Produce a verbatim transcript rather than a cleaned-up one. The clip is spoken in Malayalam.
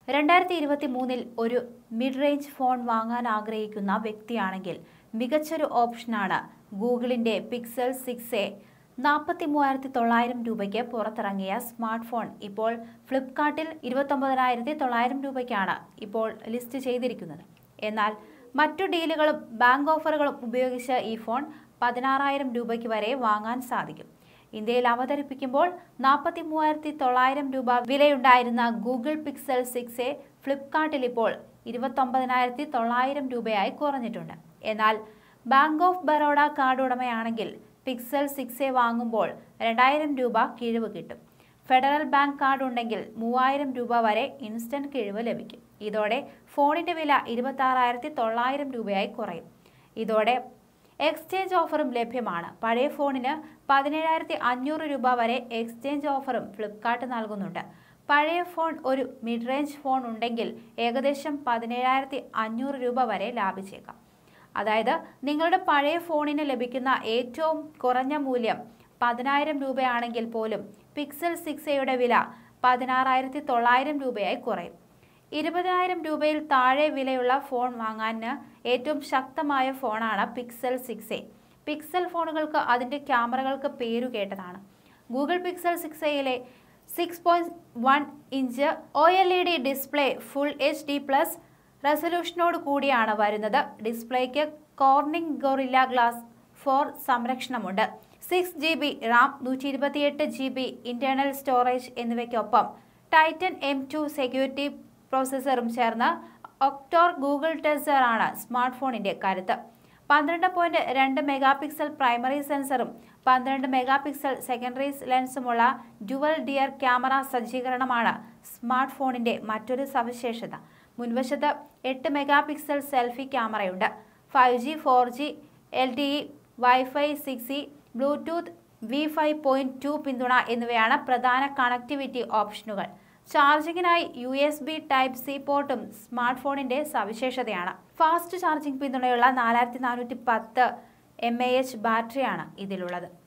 രണ്ടായിരത്തി ഇരുപത്തി മൂന്നിൽ ഒരു മിഡ് റേഞ്ച് ഫോൺ വാങ്ങാൻ ആഗ്രഹിക്കുന്ന വ്യക്തിയാണെങ്കിൽ മികച്ചൊരു ഓപ്ഷനാണ് ഗൂഗിളിന്റെ പിക്സൽ സിക്സ് എ. നാൽപ്പത്തി മൂവായിരത്തി തൊള്ളായിരം രൂപയ്ക്ക് പുറത്തിറങ്ങിയ സ്മാർട്ട് ഫോൺ ഇപ്പോൾ ഫ്ലിപ്കാർട്ടിൽ ഇരുപത്തൊമ്പതിനായിരത്തി തൊള്ളായിരം രൂപയ്ക്കാണ് ഇപ്പോൾ ലിസ്റ്റ് ചെയ്തിരിക്കുന്നത്. എന്നാൽ മറ്റു ഡീലുകളും ബാങ്ക് ഓഫറുകളും ഉപയോഗിച്ച് ഈ ഫോൺ പതിനാറായിരം രൂപയ്ക്ക് വരെ വാങ്ങാൻ സാധിക്കും. ഇന്ത്യയിൽ അവതരിപ്പിക്കുമ്പോൾ നാൽപ്പത്തി മൂവായിരത്തി തൊള്ളായിരം രൂപ വിലയുണ്ടായിരുന്ന ഗൂഗിൾ പിക്സൽ സിക്സ് എ ഫ്ലിപ്കാർട്ടിൽ ഇപ്പോൾ ഇരുപത്തൊമ്പതിനായിരത്തി തൊള്ളായിരം രൂപയായി കുറഞ്ഞിട്ടുണ്ട്. എന്നാൽ ബാങ്ക് ഓഫ് ബറോഡ കാർഡ് ഉടമയാണെങ്കിൽ പിക്സൽ സിക്സ് എ വാങ്ങുമ്പോൾ രണ്ടായിരം രൂപ കിഴിവ് കിട്ടും. ഫെഡറൽ ബാങ്ക് കാർഡ് ഉണ്ടെങ്കിൽ മൂവായിരം രൂപ വരെ ഇൻസ്റ്റന്റ് കിഴിവ് ലഭിക്കും. ഇതോടെ ഫോണിന്റെ വില ഇരുപത്തി ആറായിരത്തി തൊള്ളായിരം രൂപയായി കുറയും. ഇതോടെ എക്സ്ചേഞ്ച് ഓഫറും ലഭ്യമാണ്. പഴയ ഫോണിന് പതിനേഴായിരത്തി അഞ്ഞൂറ് രൂപ വരെ എക്സ്ചേഞ്ച് ഓഫറും ഫ്ലിപ്കാർട്ട് നൽകുന്നുണ്ട്. പഴയ ഫോൺ ഒരു മിഡ് റേഞ്ച് ഫോൺ ഉണ്ടെങ്കിൽ ഏകദേശം പതിനേഴായിരത്തി അഞ്ഞൂറ് രൂപ വരെ ലാഭിച്ചേക്കാം. അതായത് നിങ്ങളുടെ പഴയ ഫോണിന് ലഭിക്കുന്ന ഏറ്റവും കുറഞ്ഞ മൂല്യം പതിനായിരം രൂപയാണെങ്കിൽ പോലും പിക്സൽ സിക്സ് എയുടെ വില പതിനാറായിരത്തി തൊള്ളായിരം രൂപയായി കുറയും. ഇരുപതിനായിരം രൂപയിൽ താഴെ വിലയുള്ള ഫോൺ വാങ്ങാൻ ഏറ്റവും ശക്തമായ ഫോണാണ് പിക്സൽ സിക്സ് എ. പിക്സൽ ഫോണുകൾക്ക് അതിൻ്റെ ക്യാമറകൾക്ക് പേരുകേട്ടതാണ്. ഗൂഗിൾ പിക്സൽ സിക്സ് എയിലെ six point one inch O L E D display full H D plus റെസൊല്യൂഷനോട് കൂടിയാണ് വരുന്നത്. ഡിസ്പ്ലേക്ക് കോർണിംഗ് ഗൊറില്ല ഗ്ലാസ് ഫോർ സംരക്ഷണമുണ്ട്. സിക്സ് ജി ബി റാം, നൂറ്റി ഇരുപത്തിയെട്ട് ജി ബി ഇന്റേണൽ സ്റ്റോറേജ് എന്നിവയ്ക്കൊപ്പം ടൈറ്റൻ എം ടു സെക്യൂരിറ്റി പ്രോസസ്സറും ചേർന്ന് ഒക്ടോർ ഗൂഗിൾ ടെസർ ആണ് സ്മാർട്ട് ഫോണിന്റെ കരുത്ത്. പന്ത്രണ്ട് പോയിന്റ് രണ്ട് മെഗാ പിക്സൽ പ്രൈമറി സെൻസറും പന്ത്രണ്ട് മെഗാ പിക്സൽ സെക്കൻഡറി ലെൻസുമുള്ള ഡ്യുവൽ ഡിയർ ക്യാമറ സജ്ജീകരണമാണ് സ്മാർട്ട് ഫോണിന്റെ മറ്റൊരു സവിശേഷത. മുൻവശത്ത് എട്ട് മെഗാ പിക്സൽ സെൽഫി ക്യാമറയുണ്ട്. Five G, four G, L T E, wifi six E, Bluetooth, V five point two പിന്തുണ എന്നിവയാണ് പ്രധാന കണക്ടിവിറ്റി ഓപ്ഷനുകൾ. ചാർജിങ്ങിനായി U S B type C പോർട്ടും സ്മാർട്ട് ഫോണിന്റെ സവിശേഷതയാണ്. ഫാസ്റ്റ് ചാർജിംഗ് പിന്തുണയുള്ള നാലായിരത്തി നാനൂറ്റി പത്ത് എം എ എച്ച് ബാറ്ററിയാണ് ഇതിലുള്ളത്.